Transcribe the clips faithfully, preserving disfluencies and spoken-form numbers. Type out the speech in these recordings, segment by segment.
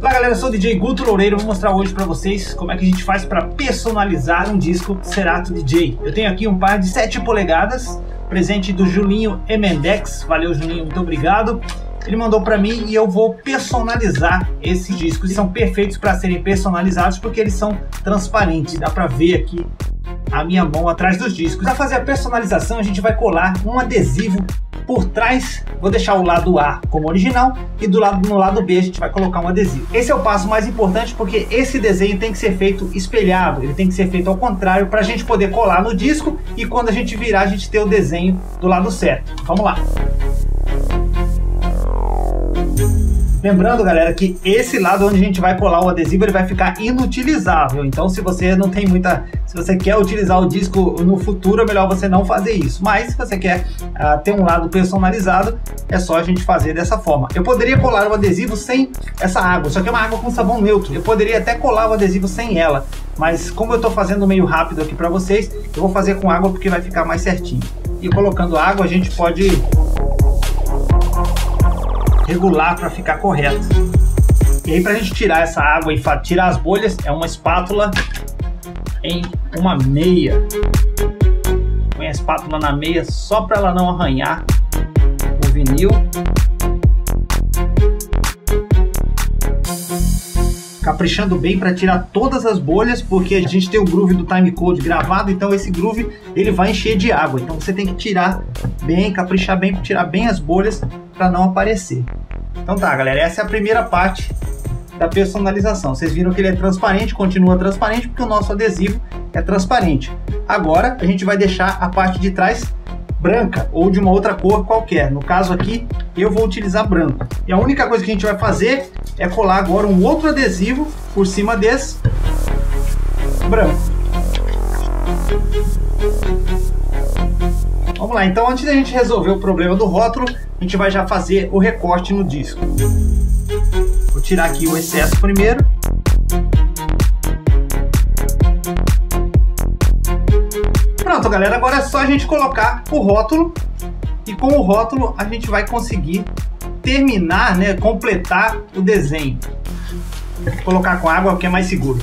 Olá galera, eu sou o D J Guto Loureiro, vou mostrar hoje para vocês como é que a gente faz para personalizar um disco Serato D J. Eu tenho aqui um par de sete polegadas, presente do Julinho Emendex, valeu Julinho, muito obrigado. Ele mandou para mim e eu vou personalizar esses discos. Eles são perfeitos para serem personalizados porque eles são transparentes, dá para ver aqui a minha mão atrás dos discos. Para fazer a personalização a gente vai colar um adesivo por trás, vou deixar o lado A como original e do lado, no lado B a gente vai colocar um adesivo. Esse é o passo mais importante porque esse desenho tem que ser feito espelhado, ele tem que ser feito ao contrário para a gente poder colar no disco e quando a gente virar a gente ter o desenho do lado certo. Vamos lá! Lembrando, galera, que esse lado onde a gente vai colar o adesivo ele vai ficar inutilizável. Então, se você não tem muita, se você quer utilizar o disco no futuro, é melhor você não fazer isso. Mas se você quer uh, ter um lado personalizado, é só a gente fazer dessa forma. Eu poderia colar o adesivo sem essa água, só que é uma água com sabão neutro. Eu poderia até colar o adesivo sem ela, mas como eu estou fazendo meio rápido aqui para vocês, eu vou fazer com água porque vai ficar mais certinho. E colocando água a gente pode regular para ficar correto. E aí para a gente tirar essa água e tirar as bolhas é uma espátula em uma meia. Põe a espátula na meia só para ela não arranhar o vinil. Caprichando bem para tirar todas as bolhas, porque a gente tem o groove do timecode gravado, então esse groove ele vai encher de água, então você tem que tirar bem, caprichar bem, tirar bem as bolhas para não aparecer. Então tá galera, essa é a primeira parte da personalização. Vocês viram que ele é transparente, continua transparente porque o nosso adesivo é transparente. Agora a gente vai deixar a parte de trás branca ou de uma outra cor qualquer. No caso aqui eu vou utilizar branco. E a única coisa que a gente vai fazer é colar agora um outro adesivo por cima desse branco. Vamos lá, então antes da gente resolver o problema do rótulo, a gente vai já fazer o recorte no disco. Vou tirar aqui o excesso primeiro. Pronto galera, agora é só a gente colocar o rótulo e com o rótulo a gente vai conseguir terminar, né, completar o desenho. Vou colocar com água porque é mais seguro.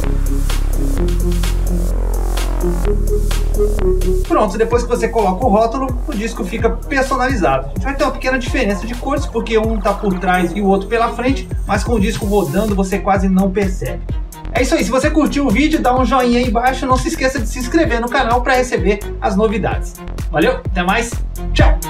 Pronto, depois que você coloca o rótulo, o disco fica personalizado. A gente vai ter uma pequena diferença de cores, porque um está por trás e o outro pela frente, mas com o disco rodando você quase não percebe. É isso aí, se você curtiu o vídeo, dá um joinha aí embaixo, não se esqueça de se inscrever no canal para receber as novidades. Valeu, até mais, tchau!